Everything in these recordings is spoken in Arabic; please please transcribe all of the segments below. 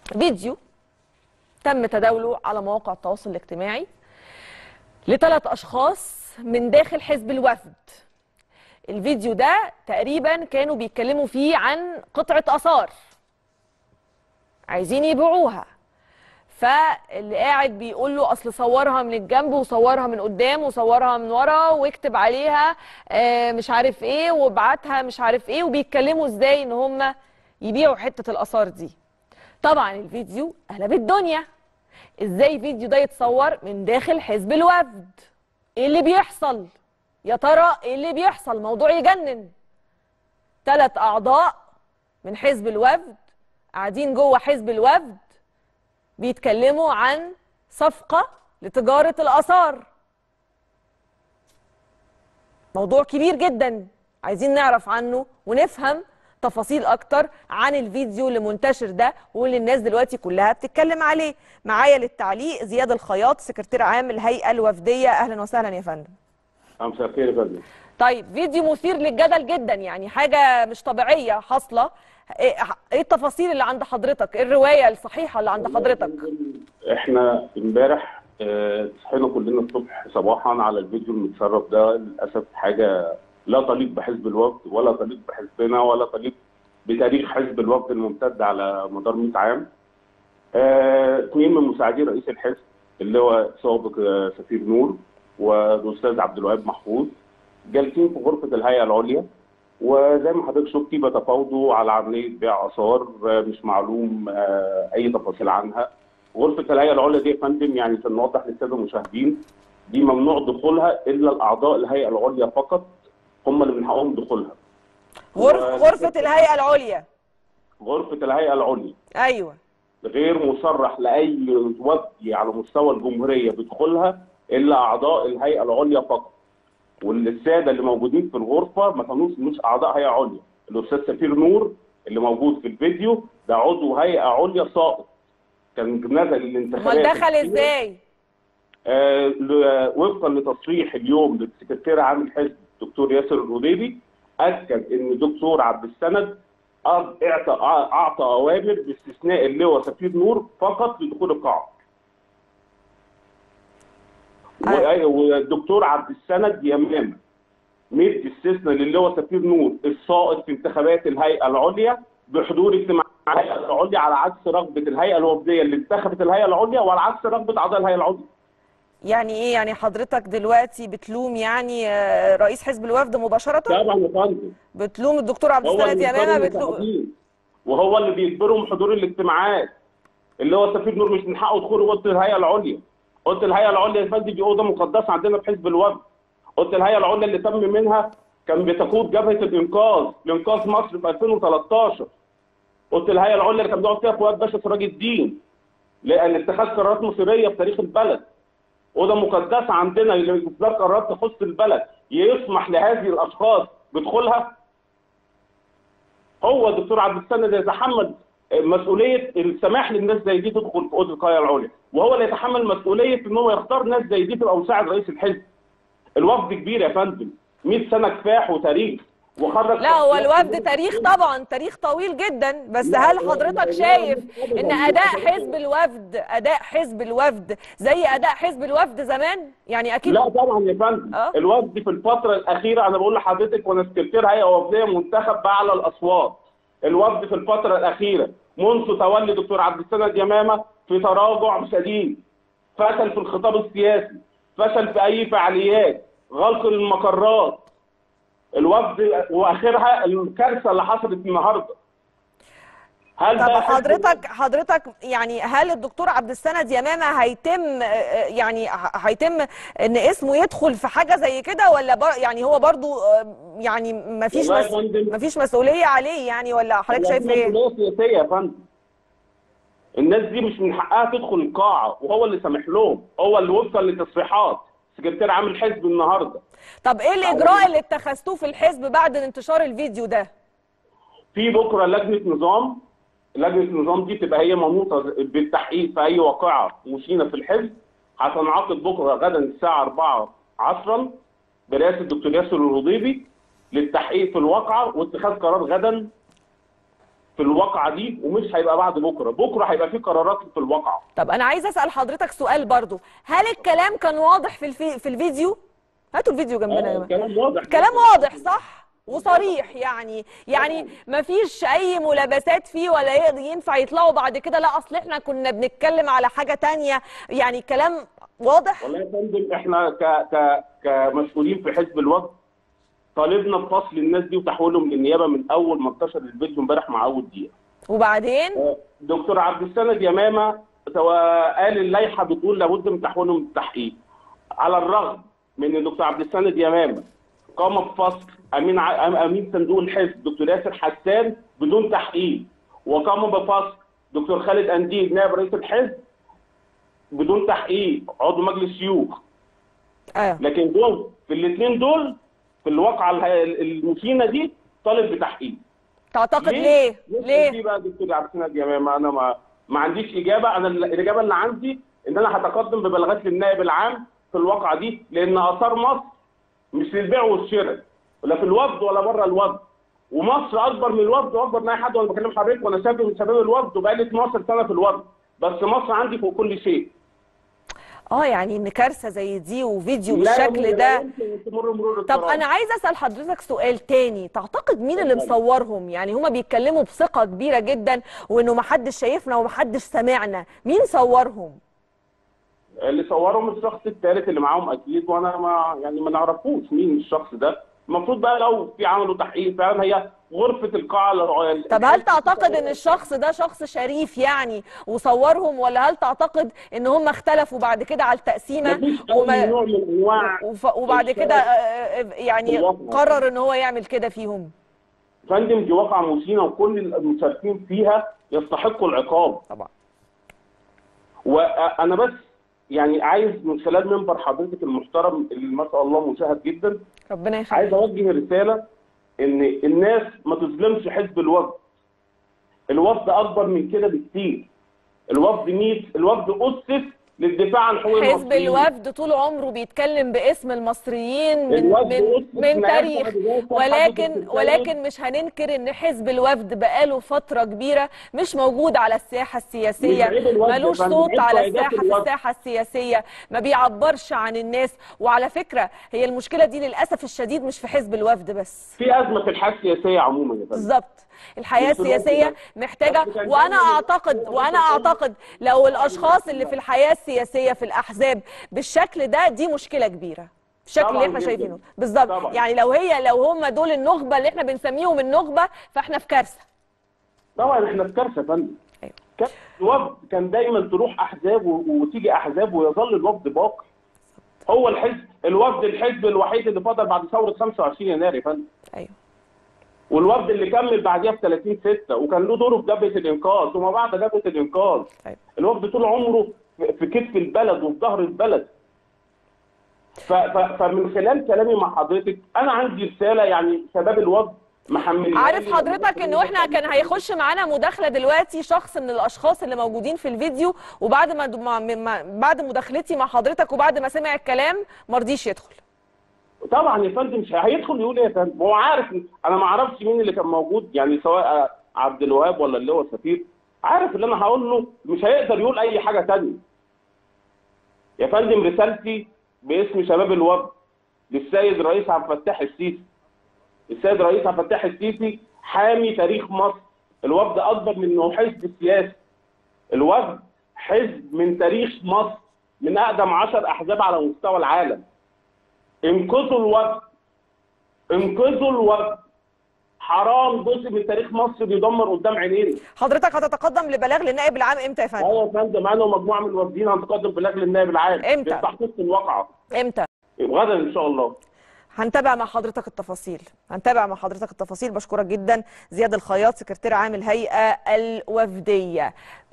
فيديو تم تداوله على مواقع التواصل الاجتماعي لثلاث أشخاص من داخل حزب الوفد. الفيديو ده تقريبا كانوا بيتكلموا فيه عن قطعة آثار عايزين يبيعوها، فاللي قاعد بيقول له اصل صورها من الجنب وصورها من قدام وصورها من ورا واكتب عليها مش عارف ايه وابعتها مش عارف ايه، وبيتكلموا ازاي ان هم يبيعوا حتة الآثار دي. طبعا الفيديو قلب الدنيا. ازاي الفيديو ده يتصور من داخل حزب الوفد؟ ايه اللي بيحصل يا ترى؟ ايه اللي بيحصل؟ موضوع يجنن. 3 أعضاء من حزب الوفد قاعدين جوه حزب الوفد بيتكلموا عن صفقة لتجارة الآثار. موضوع كبير جدا، عايزين نعرف عنه ونفهم تفاصيل أكتر عن الفيديو اللي منتشر ده واللي الناس دلوقتي كلها بتتكلم عليه. معايا للتعليق زياد الخياط، سكرتير عام الهيئة الوفدية. أهلا وسهلا يا فندم. مساء الخير يا فندم. طيب، فيديو مثير للجدل جدا، يعني حاجة مش طبيعية حاصلة. ايه التفاصيل اللي عند حضرتك؟ ايه الرواية الصحيحة اللي عند حضرتك؟ احنا امبارح صحينا كلنا الصبح صباحا على الفيديو المتسرب ده. للاسف حاجة لا تليق بحزب الوفد ولا تليق بحزبنا ولا تليق بتاريخ حزب الوفد الممتد على مدار 100 عام. 2 من مساعدي رئيس الحزب اللي هو سابق سفير نور والاستاذ عبد الوهاب محفوظ جالسين في غرفة الهيئة العليا، وزي ما حضرتك شفتي بتفاوضوا على عمليه بيع اثار مش معلوم اي تفاصيل عنها. غرفه الهيئه العليا دي يا فندم، يعني عشان نوضح للساده المشاهدين، دي ممنوع دخولها الا الاعضاء الهيئه العليا فقط، هم اللي من حقهم دخولها. غرفه الهيئه العليا. غرفه الهيئه العليا ايوه، غير مصرح لاي وفد على مستوى الجمهوريه بدخولها الا اعضاء الهيئه العليا فقط. والساده اللي موجودين في الغرفه ما كانوش مش اعضاء هيئه عليا. الاستاذ سفير نور اللي موجود في الفيديو ده عضو هيئه عليا ساقط، كان نزل الانتخابات. امال دخل ازاي؟ وفقا لتصريح اليوم للسكرتير عام الحزب الدكتور ياسر الهضيبي، اكد ان الدكتور عبد السند اعطى اوامر باستثناء اللواء سفير نور فقط لدخول القاعه. والدكتور عبد السند يماما مد استثناء للواء سفير نور الساقط في انتخابات الهيئه العليا بحضور اجتماع الهيئه العليا، على عكس رغبه الهيئه الوفديه اللي انتخبت الهيئه العليا وعلى عكس رغبه اعضاء الهيئه العليا. يعني ايه؟ يعني حضرتك دلوقتي بتلوم يعني رئيس حزب الوفد مباشره؟ طبعا يا فندم. بتلوم الدكتور عبد السند يمامه؟ بتلوم وهو اللي بيجبرهم حضور الاجتماعات. اللي هو سفير نور مش من حقه دخول اوضه الهيئه العليا. اوضه الهيئه العليا يا فندم دي اوضه مقدسه عندنا في حزب الوفد. اوضه الهيئه العليا اللي تم منها كان بتقود جبهه الانقاذ لانقاذ مصر في 2013. اوضه الهيئه العليا اللي كان بيقعد فيها فؤاد باشا سراج الدين لاتخاذ قرارات مصيريه في تاريخ البلد. اوضه مقدسه عندنا لاصدار قرارات تخص البلد، يسمح لهذه الاشخاص بدخولها؟ هو الدكتور عبد السند يتحمل مسؤوليه السماح للناس زي دي تدخل في اوضه الهيئه العليا، وهو اللي يتحمل مسؤوليه ان هو يختار ناس زي دي تبقى مساعد رئيس الحزب. الوفد كبير يا فندم، 100 سنه كفاح وتاريخ وخرج. لا، هو الوفد تاريخ طبعا، تاريخ طويل جدا، بس هل حضرتك شايف ان اداء حزب الوفد زي اداء حزب الوفد زمان؟ يعني اكيد لا طبعا يا فندم. الوفد في الفتره الاخيره، انا بقول لحضرتك وانا سكرتير هيئه وفديه منتخب باعلى الاصوات، الوفد في الفتره الاخيره منذ تولي دكتور عبد السند يمامه في تراجع شديد، فشل في الخطاب السياسي، فشل في اي فعاليات، غلق المقرات. الوفد واخرها الكارثه اللي حصلت النهارده. طب حضرتك يعني هل الدكتور عبد السند يمامه هيتم ان اسمه يدخل في حاجه زي كده، ولا يعني هو برضو يعني مفيش مسؤوليه عليه يعني، ولا حضرتك شايف ايه؟ مسؤوليه سياسيه يا فندم. الناس دي مش من حقها تدخل القاعه، وهو اللي سامح لهم، هو اللي وصل لتصريحات سكرتير عام الحزب النهارده. طب ايه الاجراء اللي اتخذتوه في الحزب بعد انتشار الفيديو ده؟ في بكره لجنه نظام. لجنه النظام دي تبقى هي منوطه بالتحقيق في اي واقعه مشينه في الحزب. هتنعقد بكره غدا الساعه 4 عصرا برئاسه الدكتور ياسر الهضيبي للتحقيق في الواقعه واتخاذ قرار غدا في الواقعه دي، ومش هيبقى بعد بكره، بكره هيبقى في قرارات في الواقعه. طب انا عايزه اسال حضرتك سؤال برضو، هل الكلام كان واضح في الفيديو؟ هاتوا الفيديو جنبنا يا جماعه. الكلام واضح، كلام واضح صح وصريح، يعني مفيش اي ملابسات فيه ولا ينفع يطلعوا بعد كده لا اصل احنا كنا بنتكلم على حاجه تانية، يعني كلام واضح. والله يا فندم احنا كمسؤولين في حزب الوفد طالبنا بفصل الناس دي وتحويلهم للنيابه من اول ما انتشر الفيديو امبارح مع اول دقيقه. وبعدين دكتور عبد السند يمامه قال اللائحه بتقول لابد من تحويلهم للتحقيق، على الرغم من ان دكتور عبد السند يمامه قام بفصل امين صندوق الحزب دكتور ياسر حسان بدون تحقيق، وقام بفصل دكتور خالد انديل نائب رئيس الحزب بدون تحقيق عضو مجلس الشيوخ. لكن دول في الاثنين دول في الواقعه المشينه دي طالب بتحقيق. تعتقد ليه؟ ليه بقى دكتور عبد السند يمامه؟ انا ما عنديش اجابه، انا الاجابه اللي عندي ان انا هتقدم ببلاغات للنائب العام في الواقعه دي، لان اثار مصر مش للبيع والشراء ولا في الوفد ولا بره الوفد، ومصر اكبر من الوفد واكبر من اي حد، وانا بكلم حضرتك وانا شاب من شباب الوفد وبقالي 12 سنه في الوفد، بس مصر عندي فوق كل شيء. يعني ان كارثه زي دي وفيديو بالشكل ده. طب انا عايزه اسال حضرتك سؤال تاني، تعتقد مين اللي مصورهم؟ يعني هما بيتكلموا بثقه كبيره جدا وانه ما حدش شايفنا وما حدش سمعنا، مين صورهم؟ اللي صورهم الشخص الثالث اللي معاهم اكيد، وانا ما نعرفوش مين الشخص ده. المفروض بقى لو في عملوا تحقيق فعلا هي غرفه القاعه. طب هل تعتقد ان الشخص ده شخص شريف يعني وصورهم، ولا هل تعتقد ان هم اختلفوا بعد كده على التقسيمه نوع من انواع وبعد كده يعني قرر ان هو يعمل كده فيهم؟ فندم دي واقعه مشينه وكل المشاركين فيها يستحقوا العقاب طبعا. وانا بس يعني عايز من خلال منبر حضرتك المحترم اللي ما شاء الله مشاهد جدا، ربنا يخليك، عايز اوجه رساله ان الناس ما تظلمش حزب الوفد. الوفد اكبر من كده بكتير. الوفد اسس للدفاع عن حقوق المصريين. حزب الوفد طول عمره بيتكلم باسم المصريين من تاريخ، ولكن مش هننكر ان حزب الوفد بقاله فتره كبيره مش موجود على الساحه السياسيه، ملوش صوت على الساحه السياسيه، ما بيعبرش عن الناس. وعلى فكره هي المشكله دي للاسف الشديد مش في حزب الوفد بس، في ازمه في الحياه السياسيه عموما يا فندم. بالظبط، الحياه السياسيه محتاجه، وانا اعتقد لو الاشخاص اللي في الحياه السياسيه في الاحزاب بالشكل ده دي مشكله كبيره بالشكل اللي احنا شايفينه بالظبط. يعني لو هم دول النخبه اللي احنا بنسميهم النخبه فاحنا في كارثه. طبعا احنا في كارثه يا فندم. أيوه. الوفد كان دايما تروح احزاب وتيجي احزاب ويظل الوفد باقي. هو الحزب الوحيد اللي فضل بعد ثوره 25 يناير يا فندم. ايوه. والوفد اللي كمل بعديها ب 30/6 وكان له دوره في جبهه الانقاذ وما بعد جبهه الانقاذ. أيوة. الوفد طول عمره في كتف البلد وفي ظهر البلد. فمن خلال كلامي مع حضرتك انا عندي رساله، يعني شباب الوفد محملين. عارف حضرتك انه احنا كان هيخش معانا مداخله دلوقتي شخص من الاشخاص اللي موجودين في الفيديو، وبعد بعد مداخلتي مع حضرتك وبعد ما سمع الكلام ما رضيش يدخل. طبعا يا فندم مش هيدخل يقول ايه يا فندم؟ هو عارف. انا ما اعرفش مين اللي كان موجود، يعني سواء عبد الوهاب ولا اللي هو سفير، عارف اللي انا هقول له مش هيقدر يقول اي حاجه ثانيه. يا فندم رسالتي باسم شباب الوفد للسيد رئيس عبد الفتاح السيسي. السيد رئيس عبد الفتاح السيسي حامي تاريخ مصر. الوفد اكبر من انه حزب سياسي. الوفد حزب من تاريخ مصر، من اقدم 10 احزاب على مستوى العالم. انقذوا الوفد، انقذوا الوفد. حرام جزء من تاريخ مصر بيدمر قدام عينينا. حضرتك هتتقدم لبلاغ للنائب العام امتى يا فندم؟ ايوه يا فندم، انا ومجموعه من الوافدين هنتقدم بلاغ للنائب العام امتى؟ لتحقيق الواقعه. امتى؟ غدا ان شاء الله. هنتابع مع حضرتك التفاصيل. بشكرك جدا زياد الخياط، سكرتير عام الهيئه الوفديه.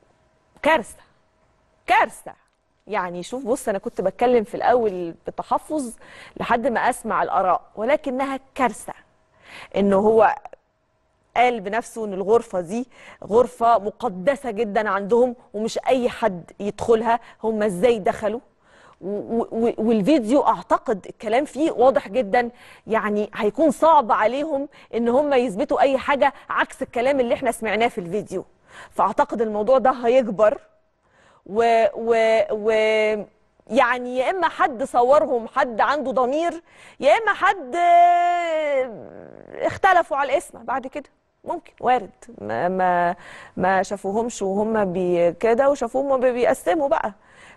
كارثه. يعني شوف، بص انا كنت بتكلم في الاول بتحفظ لحد ما اسمع الاراء، ولكنها كارثه انه هو قال بنفسه ان الغرفه دي غرفه مقدسه جدا عندهم ومش اي حد يدخلها. هم ازاي دخلوا والفيديو اعتقد الكلام فيه واضح جدا، يعني هيكون صعب عليهم ان هم يثبتوا اي حاجه عكس الكلام اللي احنا سمعناه في الفيديو. فاعتقد الموضوع ده هيكبر و يعني يا اما حد صورهم حد عنده ضمير، يا اما حد اختلفوا على الاسم بعد كده، ممكن وارد ما شافوهمش وهم كده وشافوهم بيقسموا بقى.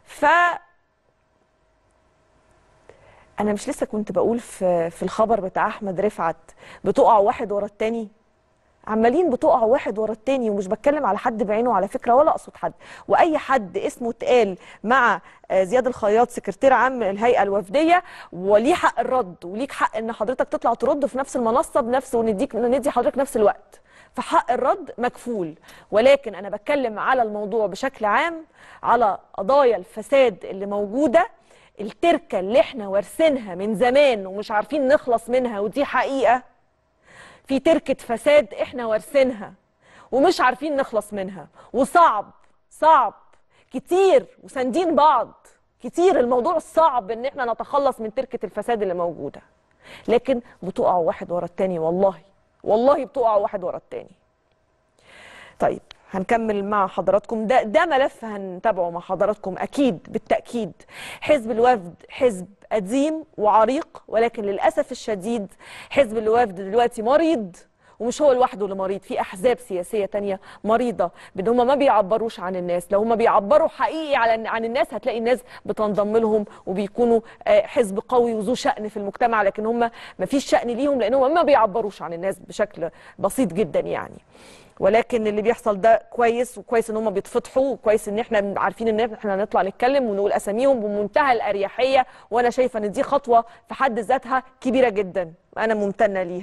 انا مش لسه كنت بقول في الخبر بتاع احمد رفعت بتقع واحد ورا التاني، عمالين بتقع واحد ورا التاني، ومش بتكلم على حد بعينه على فكره ولا اقصد حد، واي حد اسمه اتقال مع زياد الخياط سكرتير عام الهيئه الوفديه وليه حق الرد، وليك حق ان حضرتك تطلع ترد في نفس المنصه بنفس وندي حضرتك نفس الوقت، فحق الرد مكفول. ولكن انا بتكلم على الموضوع بشكل عام، على قضايا الفساد اللي موجوده، التركه اللي احنا وارثينها من زمان ومش عارفين نخلص منها، ودي حقيقه. في تركه فساد احنا وارثينها ومش عارفين نخلص منها، وصعب كتير وساندين بعض كتير. الموضوع صعب ان احنا نتخلص من تركه الفساد اللي موجوده، لكن بتقع واحد ورا التاني، والله بتقع واحد ورا التاني. طيب هنكمل مع حضراتكم، ده ملف هنتابعه مع حضراتكم اكيد بالتاكيد. حزب الوفد حزب قديم وعريق، ولكن للاسف الشديد حزب الوفد دلوقتي مريض، ومش هو لوحده اللي مريض، في احزاب سياسيه تانية مريضه بان هم ما بيعبروش عن الناس. لو هم بيعبروا حقيقي عن الناس هتلاقي الناس بتنضم لهم وبيكونوا حزب قوي وذو شأن في المجتمع، لكن هم ما فيش شأن ليهم لانهم ما بيعبروش عن الناس بشكل بسيط جدا يعني. ولكن اللي بيحصل ده كويس، وكويس ان هم بيتفتحوا، وكويس ان احنا عارفين ان احنا نطلع نتكلم ونقول اساميهم بمنتهى الاريحيه، وانا شايفه ان دي خطوه في حد ذاتها كبيره جدا، انا ممتنه ليها.